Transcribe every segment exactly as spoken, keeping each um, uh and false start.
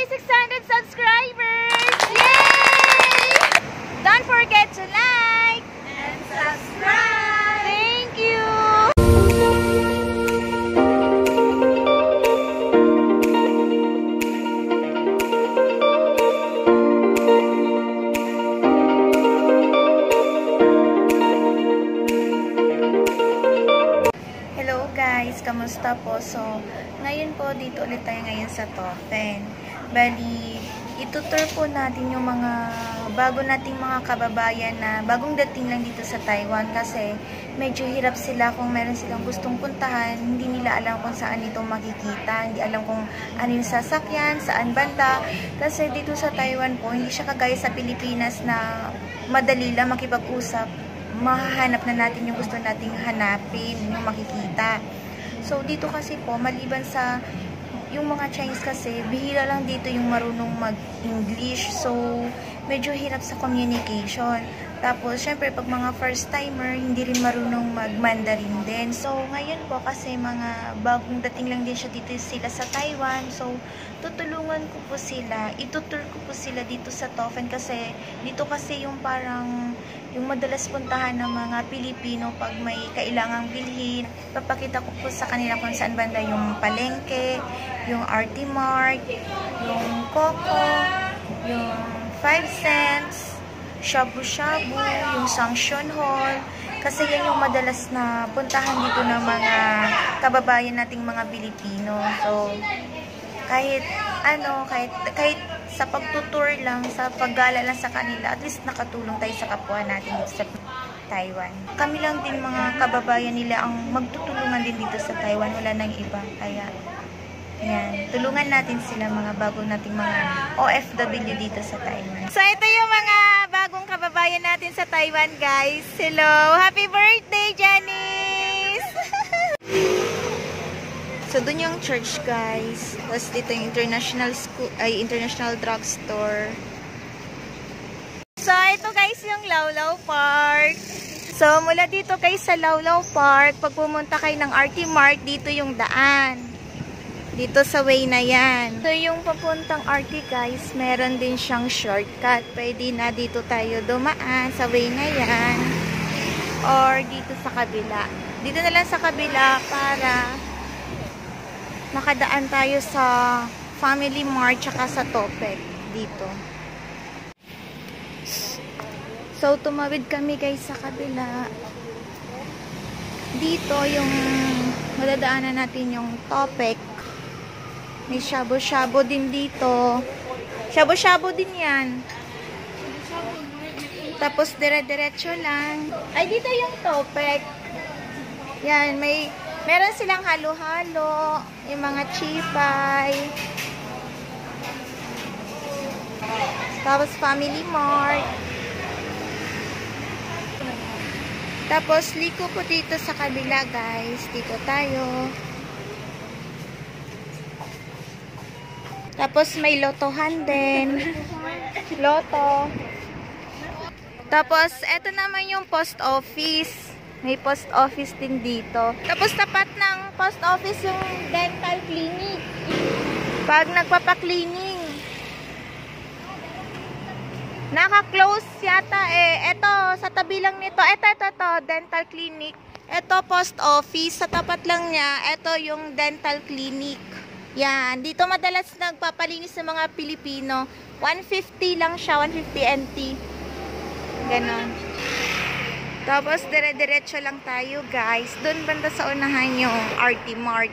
six hundred subscribers! Yay! Don't forget to like and subscribe! Thank you! Hello guys, kamusta po? So, ngayon po dito ulit tayo ngayon sa Tofen. Bali, itutur po natin yung mga bago nating mga kababayan na bagong dating lang dito sa Taiwan kasi medyo hirap sila kung meron silang gustong puntahan. Hindi nila alam kung saan ito makikita, hindi alam kung ano yung sasakyan, saan banda. Kasi dito sa Taiwan po, hindi siya kagaya sa Pilipinas na madali lang makipag-usap. Mahahanap na natin yung gusto nating hanapin, yung makikita. So, dito kasi po, maliban sa yung mga Chinese kasi, bihira lang dito yung marunong mag-English. So, medyo hirap sa communication. Tapos, syempre, pag mga first-timer, hindi rin marunong mag-Mandarin din. So, ngayon po, kasi mga bagong dating lang din siya dito sila sa Taiwan. So, tutulungan ko po sila. Itutur ko po sila dito sa Tofen kasi dito kasi yung parang yung madalas puntahan ng mga Pilipino pag may kailangang bilhin. Papakita ko po sa kanila kung saan banda yung palengke, yung R T Mart, yung Coco, yung five cents, shabu-shabu, yung Sanction Hall. Kasi yan yung madalas na puntahan dito ng mga kababayan nating mga Pilipino. So, kahit ano, kahit, kahit sa pagtutur lang, sa paggala lang sa kanila, at least nakatulong tayo sa kapwa natin dito sa Taiwan. Kami lang din mga kababayan nila ang magtutulungan din dito sa Taiwan, wala nang iba. Kaya, yan, tulungan natin sila mga bago nating mga O F W dito sa Taiwan. So, ito yung mga bagong kababayan natin sa Taiwan, guys. Hello! Happy birthday, Janice! So, dun yung church, guys. Tapos, dito yung international school, ay, international drugstore. So, ito, guys, yung Laulau Park. So, mula dito, guys, sa Laulau Park, pag pumunta kayo ng R T Mart, dito yung daan. Dito sa way na yan. So, yung papuntang R T, guys, meron din siyang shortcut. Pwede na dito tayo dumaan sa way na yan. Or, dito sa kabila. Dito na lang sa kabila para makadaan tayo sa Family Mart tsaka sa Topek dito. So, tumawid kami guys sa kabila. Dito yung madadaanan natin yung Topek. May shabu-shabu din dito. Shabu-shabu din yan. Tapos dire-diretso lang. Ay, dito yung Topek. Yan, may meron silang halo-halo, yung mga chipay. Tapos Family Mart. Tapos liko po dito sa kabila, guys. Dito tayo. Tapos may lotohan din. Loto. Tapos eto naman yung post office. May post office din dito. Tapos tapat ng post office yung dental clinic. Pag nagpapa-cleaning. Naka-close yata eh. Ito, sa tabi lang nito. Ito, ito, ito. Dental clinic. Ito, post office. Sa tapat lang niya, ito yung dental clinic. Yan. Dito madalas nagpapalinis ng mga Pilipino. one fifty lang siya. one fifty N T. Ganon. Tapos, dire-diretso lang tayo, guys. Doon banda sa unahan yung R T Mart.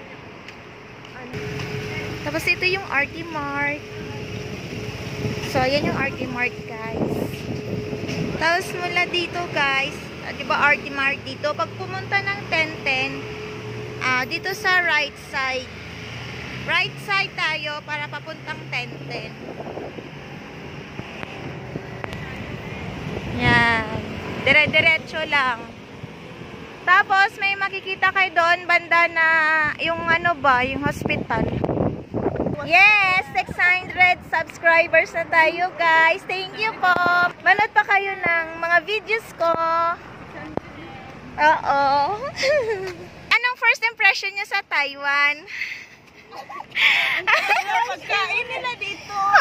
Tapos, ito yung R T Mart. So, ayan yung R T Mart, guys. Tapos, mula dito, guys, uh, di ba R T Mart dito? Pag pumunta ng ten ten, uh, dito sa right side. Right side tayo para papuntang ten ten. Yan. Dire-diretso lang. Tapos, may makikita kayo doon, banda na, yung ano ba, yung hospital. Yes! six hundred subscribers na tayo, guys. Thank you po. Manood pa kayo ng mga videos ko. Oo. Anong first impression niyo sa Taiwan? Pagkain nila dito.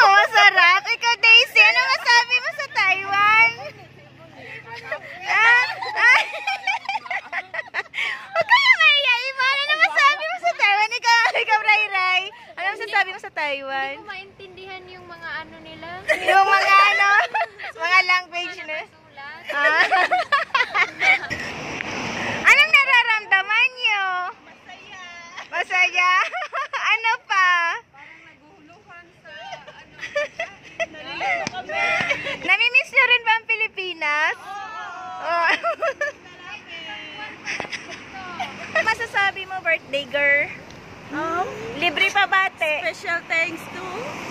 sa Taiwan? Hindi ko maintindihan yung mga ano nila. Yung mga ano, mga language na. Ah. Anong nararamdaman nyo? Masaya. Masaya? Ano pa? Parang naguhuluhan sa ano. Nalilito kami. Namimiss nyo rin ba ang Pilipinas? Oo. Masasabi mo, birthday girl? Oh, Libre pa bate? special thanks to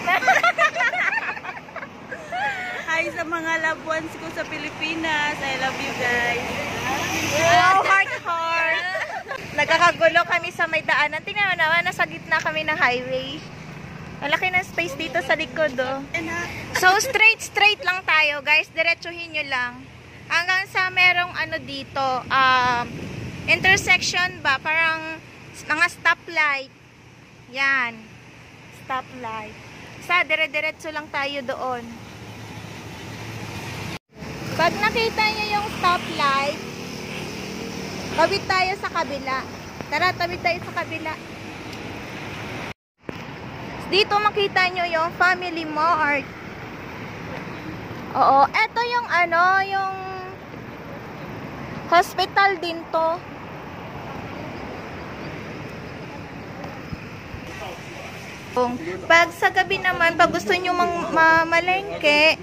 hi sa mga loved ones ko sa Pilipinas. I love you guys. Wow, heart heart. Nagkakagulo kami sa may daanan. Tingnan mo naman, nasa gitna kami ng highway. Malaki ng space dito sa likod, oh. So, straight, straight lang tayo, guys. Diretsuhin nyo lang. Hanggang sa merong ano dito, um, intersection ba? Parang mga stoplight. Yan. Stoplight. Sa, dire-diretso lang tayo doon. Pag nakita nyo yung stoplight, tawid tayo sa kabila. Tara, tawid tayo sa kabila. Dito makita nyo yung Family Mart. Oo, eto yung ano, yung hospital din to. Pag sa gabi naman, pag gusto nyo mang mamalengke,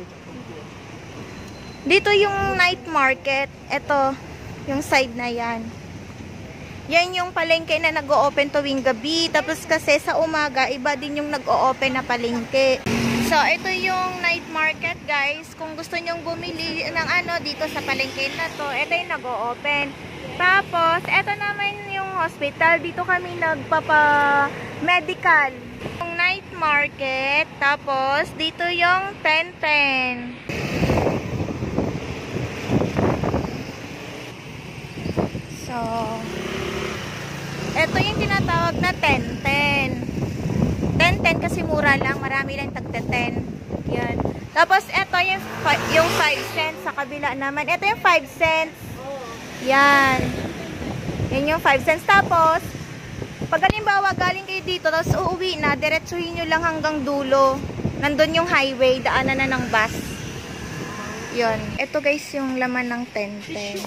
dito yung night market. Ito, yung side na yan. Yan yung palengke na nag-o-open tuwing gabi. Tapos kasi sa umaga, iba din yung nag-o-open na palengke. So, ito yung night market, guys. Kung gusto nyong bumili ng ano dito sa palengke na to, ito yung nag-o-open. Tapos, ito naman yung hospital. Dito kami nagpapa-medical. Yung night market. Tapos, dito yung ten ten. So, ito yung tinatawag na ten ten. ten ten kasi mura lang. Marami lang tagta ten. Yan. Tapos, ito yung, yung five cents sa kabila naman. Ito yung five cents. Yan. Yan yung five cents. Tapos, pag halimbawa galing kayo dito, tapos uuwi na, diretsuhin nyo lang hanggang dulo. Nandun yung highway, daanan na ng bus. Yun. Ito guys yung laman ng ten ten.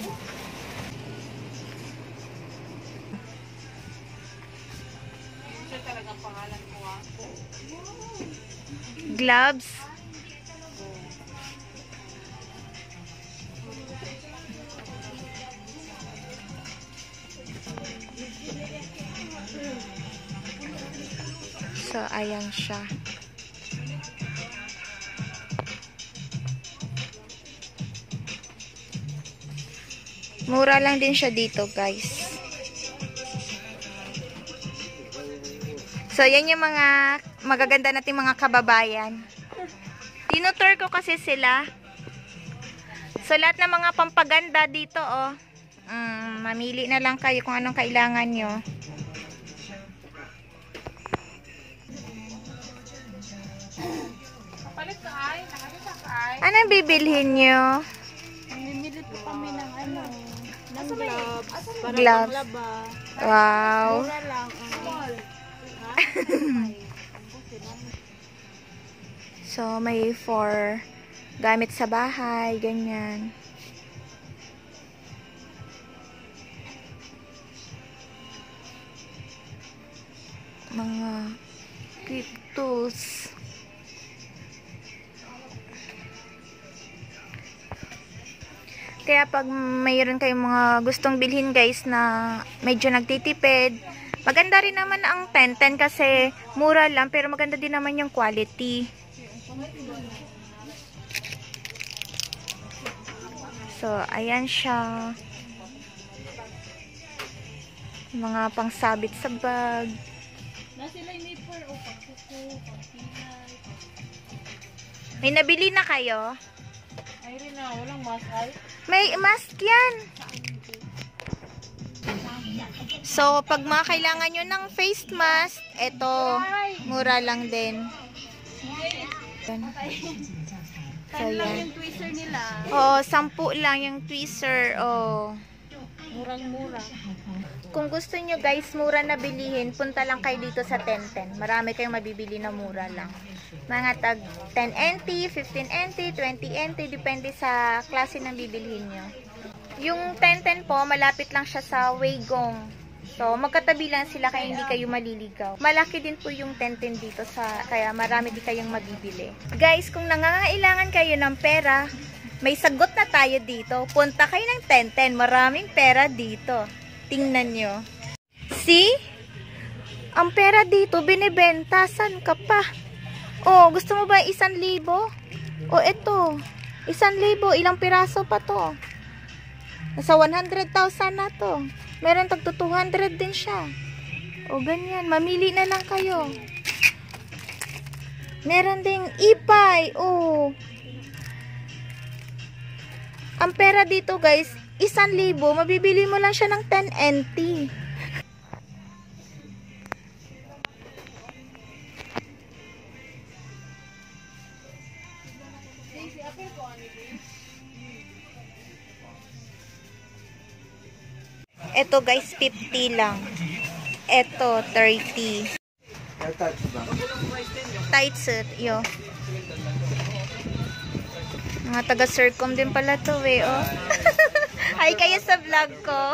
Gloves. So, ayan siya. Mura lang din siya dito, guys. So, yan yung mga magaganda nating mga kababayan. Tinutour ko kasi sila. So, lahat ng mga pampaganda dito, oh. Mm, mamili na lang kayo kung anong kailangan nyo. Anong bibilhin nyo? Namimili po kami ng ano, ng gloves. Para Gloves. panglaba. Wow. Mura lang. So, may for gamit sa bahay, ganyan. Mga cryptos. Kaya pag mayroon kayong mga gustong bilhin guys na medyo nagtitipid, maganda rin naman ang ten ten kasi mura lang pero maganda din naman yung quality. So, ayan siya. Mga pangsabit sa bag. May nabili na kayo? Ay rin na, walang mask ay. May mask yan. So, pag mga kailangan nyo ng face mask, eto, mura lang din. Yan. So, Tan lang yan. yung tweezer nila. Oo, sampu lang yung tweezer. Oh. Murang-mura. Kung gusto nyo guys, mura na bilihin, punta lang kayo dito sa ten ten. Marami kayong mabibili na mura lang. Mga tag ten N T, fifteen N T, twenty N T, depende sa klase ng bibilhin nyo. Yung ten ten po, malapit lang siya sa Weigong. So, magkatabi lang sila kaya hindi kayo maliligaw. Malaki din po yung ten ten dito, sa, kaya marami din kayong mabibili. Guys, kung nangangailangan kayo ng pera, may sagot na tayo dito. Punta kayo ng ten ten, maraming pera dito. Tingnan nyo. See? Ang pera dito, binibenta. San ka pa? Oh, gusto mo ba isang libo? O, oh, eto. Isang libo. Ilang piraso pa to? Nasa one hundred thousand na to. Meron tagto two hundred din siya. O, ganyan. Mamili na lang kayo. Meron ding ipay. Oh. Ang pera dito, guys, isang libo, mabibili mo lang siya ng ten N T. Ito guys, fifty lang. Ito, thirty. Tight suit, yo. Mga taga-Circom din pala to eh, oh. Hi kayo sa vlog ko.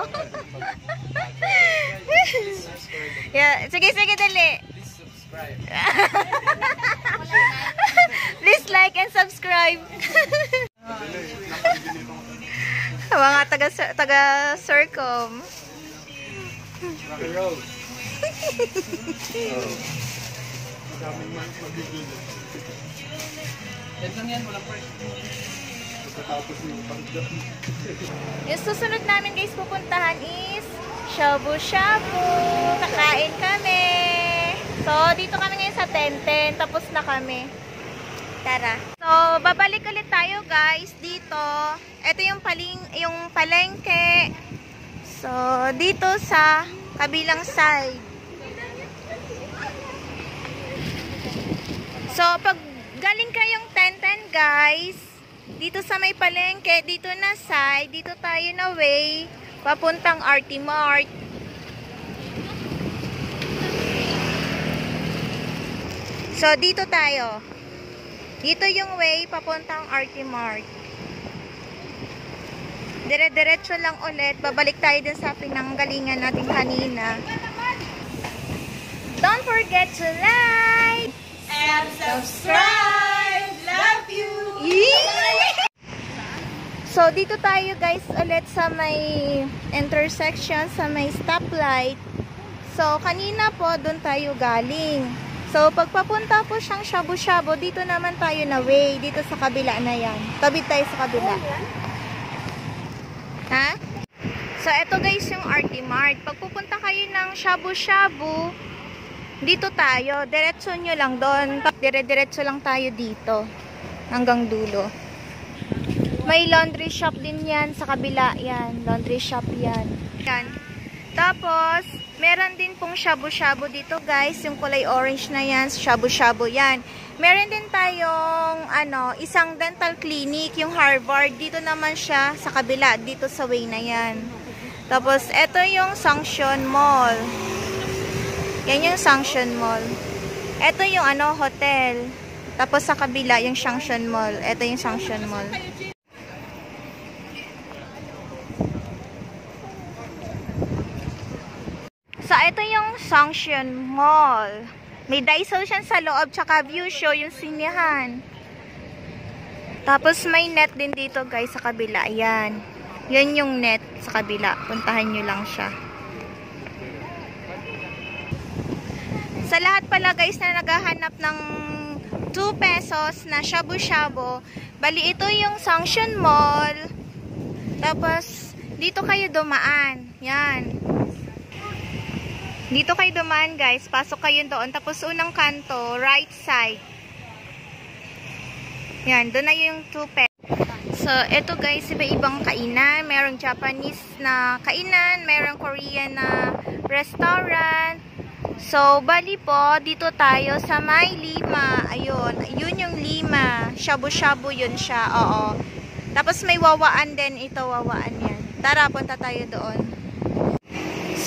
Yeah, sige, sige, dali. Please like and subscribe. Mga taga taga Circom. Yung susunod namin guys pupuntahan is shabu-shabu. Kakain kami. So, dito kami ngayon sa ten ten. Tapos na kami. Tara. So, babalik ulit tayo guys dito. Ito yung paling yung palengke. So, dito sa kabilang side. So, pag galing kayong ten ten guys, dito sa may palengke, dito na side, dito tayo na way, papuntang R T Mart. So, dito tayo. Dito yung way, papuntang R T Mart. Dire-diretso lang ulit. Babalik tayo dun sa pinanggalingan natin kanina. Don't forget to like And subscribe! Love you! So, dito tayo guys ulit sa may intersection, sa may stoplight. So, kanina po, doon tayo galing. So, pagpapunta po siyang shabu-shabu, dito naman tayo na way. Dito sa kabila na yan. Tabi tayo sa kabila. Ha? So, eto guys yung R T Mart. Pag pupunta kayo ng shabu-shabu, dito tayo. Diretso nyo lang doon. Dire-diretso lang tayo dito. Hanggang dulo. May laundry shop din yan sa kabila. Yan. Laundry shop yan. Yan. Tapos, meron din pong shabu-shabu dito guys. Yung kulay orange na yan. Shabu-shabu yan. Meron din tayong ano, isang dental clinic. Yung Harvard. Dito naman siya sa kabila. Dito sa way na yan. Tapos, eto yung Sanction Mall. Yan yung Sanction Mall. Ito yung ano, hotel. Tapos sa kabila, yung Sanction Mall. Ito yung Sanction Mall. So, ito yung Sanction Mall. May Daiso siya sa loob, tsaka view show yung sinihan. Tapos may net din dito guys sa kabila. Ayan. Yan yung net sa kabila. Puntahan nyo lang siya. Sa lahat pala guys na naghahanap ng two pesos na shabu-shabu, bali ito yung Sanction Mall. Tapos dito kayo dumaan. Yan. Dito kayo dumaan guys. Pasok kayo doon. Tapos unang kanto, right side. Yan. Doon na yung two pesos. So, ito guys, iba-ibang kainan. Merong Japanese na kainan. Merong Korean na restaurant. So, bali po, dito tayo sa may lima. Ayun, yun yung lima. Shabu-shabu yun siya, oo. Tapos may wawaan din ito, wawaan yan. Tara, punta tayo doon.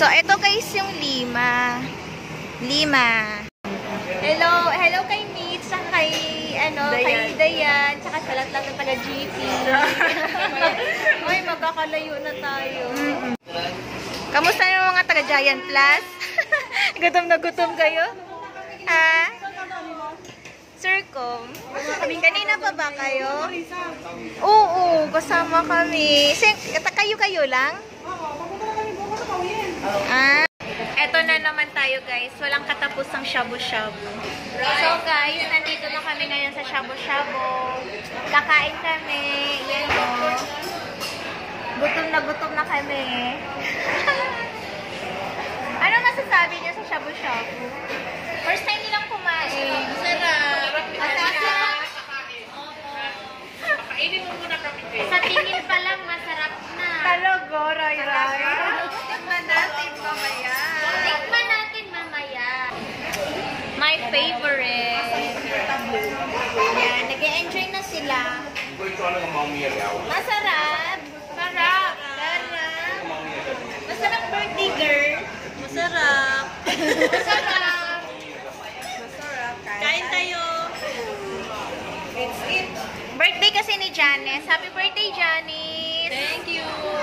So, ito guys yung lima. Lima. Hello, hello kay Mitch, saka kay, ano, Dayan. kay Dayan, saka sa lahat ng taga-G P. Ay, magkakalayo na tayo. Kamusta yung mga taga-Giant Plus? Gutom na gutom kayo? Ha? Sircom? Kanina pa ba kayo? Oo, kasama kami. Kayo-kayo lang? Ah. Eto na naman tayo guys. Walang katapusang shabu-shabu. So guys, nandito na kami ngayon sa shabu-shabu. Kakain kami. Yan o. Gutom na gutom na kami. Ano masasabi niyo sa shabu-shabu? First time nilang kumain. Sarap. Masarap. Pakainin mo muna kami. Sa tingin pa lang, masarap na. Talaga, ray-ray. Tikman natin mamaya. Tikman natin mamaya. My favorite. Yan, nag-e-enjoy na sila. Masarap. Sarap. Sarap. Masarap birthday girl. Masarap. Masarap. Kain tayo. Birthday kasi ni Janice. Happy birthday, Janice. Thank you.